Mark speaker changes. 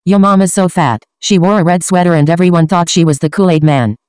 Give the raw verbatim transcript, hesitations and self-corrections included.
Speaker 1: Yo, mama's so fat. She wore a red sweater and everyone thought she was the Kool-Aid man.